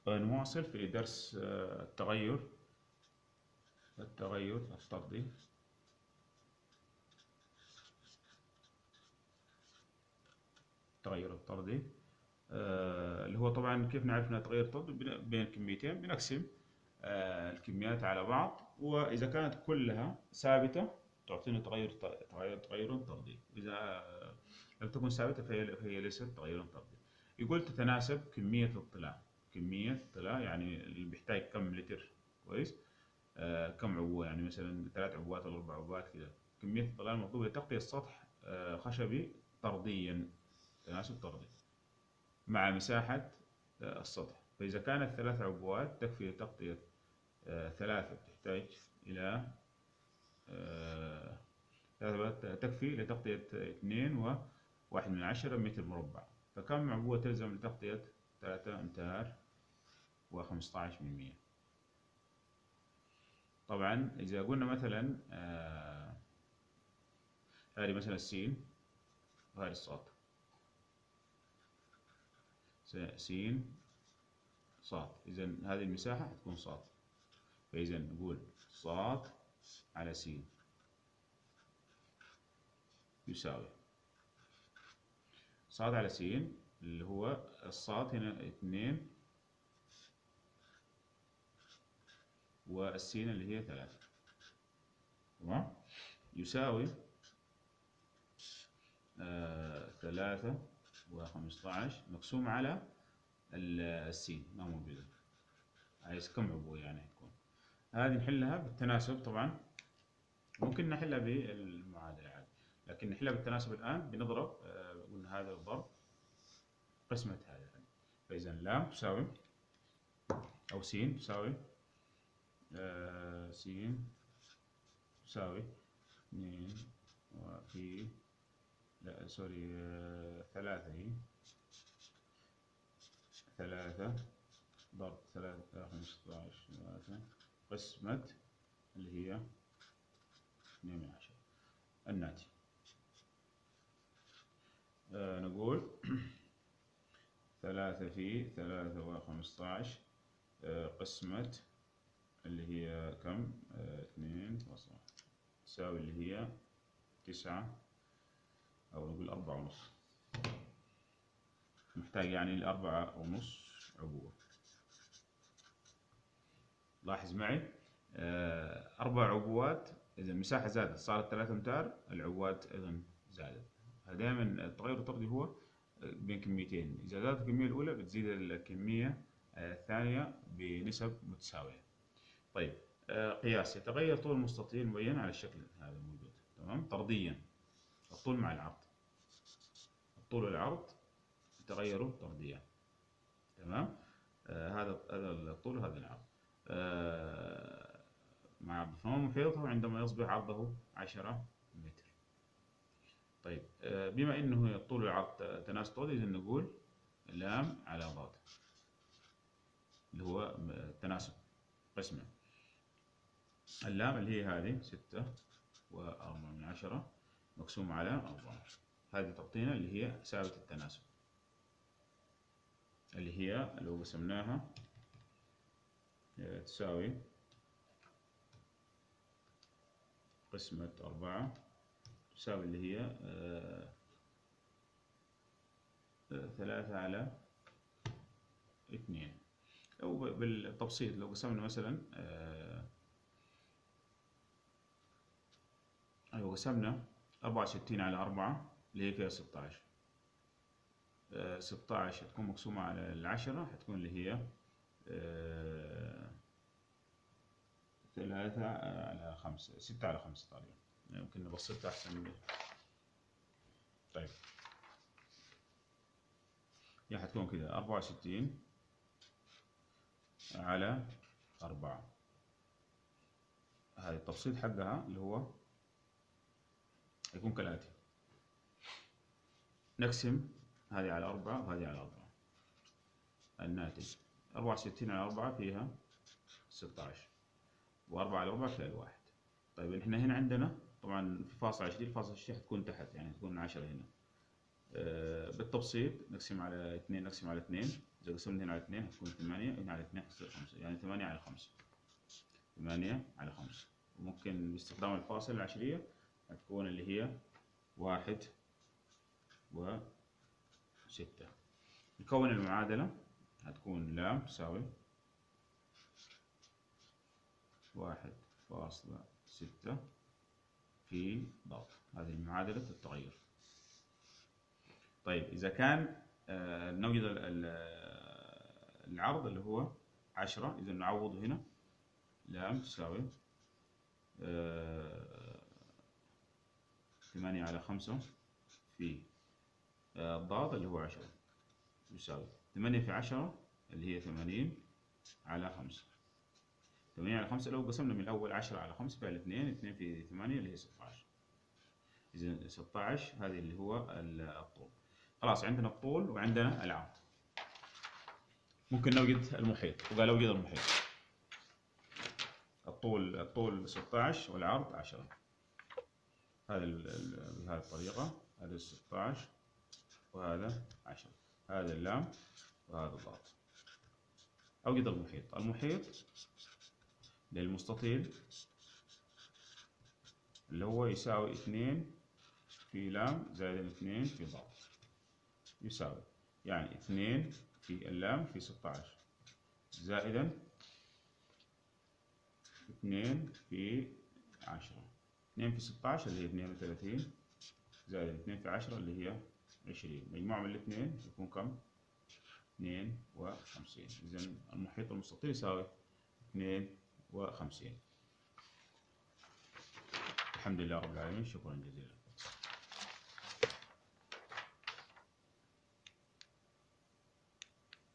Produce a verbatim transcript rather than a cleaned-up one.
نواصل في درس التغير التغير الطردي. التغير الطردي آه اللي هو طبعا كيف نعرف انها تغير طردي؟ بين كميتين بنقسم آه الكميات على بعض، وإذا كانت كلها ثابتة تعطينا تغير تغير تغير طردي، إذا لم تكن ثابتة فهي, فهي ليست تغيرا طردي. يقول تتناسب كمية الطلاء، كمية الطلاء يعني اللي بيحتاج كم لتر، كويس؟ آه كم عبوة، يعني مثلا ثلاث عبوات ولا أربع عبوات كذا. كمية الطلاء المطلوبة لتغطية سطح آه خشبي طرديا، تناسب طردي، مع مساحة آه السطح. فإذا كانت ثلاث عبوات تكفي لتغطية آه ثلاثة، تحتاج إلى آه تكفي لتغطية اثنين وواحد من عشرة متر مربع. فكم عبوة تلزم لتغطية ثلاثة أمتار وخمسة عشر من مية؟ طبعا إذا قلنا مثلا آه هذه مثلا السين وهذه الصاد، سين صاد، إذا هذه المساحة حتكون صاد. فإذا نقول صاد على سين يساوي صاد على سين، اللي هو الصاد هنا اثنين والسين اللي هي ثلاثة، تمام؟ يساوي آه ثلاثة وخمسة عشر مقسوم على السين، ما موجودة. عايز كم عبوة يعني تكون؟ هذه نحلها بالتناسب. طبعا ممكن نحلها بالمعادلة عادي، لكن نحلها بالتناسب الآن. بنضرب آه قلنا هذا الضرب قسمة هذا. فإذا لام تساوي أو س تساوي آه س تساوي اثنين وفي لا سوري آه ثلاثة، هي ثلاثة ضرب ثلاثة خمسة عشر ثلاثة قسمة اللي هي اثنين من عشرة الناتج. آه نقول ثلاثة في ثلاثة وخمسة عشر آه قسمة اللي هي كم؟ آه اثنين فاصلة تساوي اللي هي تسعة، أو نقول أربعة ونص. محتاج يعني لأربعة ونص عبوة. لاحظ معي آه أربع عبوات، إذا المساحة زادت صارت ثلاثة أمتار، العبوات أيضا زادت. دائما التغير الطردي هو بين كميتين، إذا زادت الكمية الأولى بتزيد الكمية الثانية بنسب متساوية. طيب آه قياس: يتغير طول المستطيل معين على الشكل هذا الموجود، تمام؟ طرديا، الطول مع العرض، الطول والعرض يتغيروا طرديا، تمام؟ آه هذا هذا الطول وهذا العرض آه مع الفمام محيطه عندما يصبح عرضه عشرة متر. طيب آه بما انه الطول والعرض تناسب طردي، اذا نقول لام على ضاد اللي هو تناسب قسمة. اللام اللي هي هذه ستة وأربعة من عشرة مقسوم على أربعة، هذه تعطينا اللي هي ثابت التناسب، اللي هي لو قسمناها تساوي قسمة أربعة تساوي اللي هي ثلاثة على اثنين. أو بالتبسيط لو قسمنا مثلا لو قسمنا أربعة وستين على أربعة اللي هي فيها ستة عشر، ستة عشر تكون مقسومة على العشرة حتكون اللي هي ثلاثة على خمسة، ستة على خمسة. طبعا يمكن نبسطها أحسن من. طيب هي حتكون كده أربعة وستين على أربعة. هذا التبسيط حقها اللي هو يكون كالآتي: نقسم هذه على أربعة وهذه على أربعة، الناتج أربعة وستين على أربعة فيها ستة عشر، وأربعة على أربعة فيها الواحد. طيب إحنا هنا عندنا طبعا في فاصل عشرين، فاصل عشرين تكون تحت، يعني تكون عشرة هنا. آه بالتبسيط نقسم على اثنين، نقسم على اثنين إذا قسمنا هنا على اثنين هتكون ثمانية، هنا على اثنين تصير خمسة، يعني ثمانية على خمسة. ثمانية على خمسة. وممكن باستخدام الفاصل العشرية هتكون اللي هي واحد وستة. نكون المعادلة هتكون لام تساوي واحد فاصلة ستة في ضغط. هذه معادلة التغير. طيب إذا كان آه نوجد العرض اللي هو عشرة، إذا نعوضه هنا لام تساوي آه ثمانية على خمسة في آه الضغط اللي هو عشرة يساوي ثمانية في عشرة اللي هي ثمانين على خمسة. ثمانين على خمسة لو قسمنا من الأول عشرة على خمسة فيها الاثنين، اثنين في ثمانية اللي هي ستة عشر. إذا ستة عشر هذه اللي هو الطول. خلاص عندنا الطول وعندنا العرض. ممكن نوجد المحيط، وقال اوجد المحيط. الطول الطول ستة عشر والعرض عشرة. هذا بهذه الطريقة. هذا ستة عشر وهذا عشرة. هذا اللام وهذا الضغط. اوجد المحيط. المحيط للمستطيل اللي هو يساوي اثنين في لام زائد اثنين في ضغط يساوي، يعني اثنين في اللام في ستة عشر زائدا اثنين في عشرة. اثنين في ستة عشر اللي هي اثنين وثلاثين زائد اثنين في عشرة اللي هي عشرين. مجموع من الاثنين يكون كم؟ اثنين وخمسين. إذا المحيط المستطيل يساوي اثنين وخمسين. الحمد لله رب العالمين. شكرا جزيلا.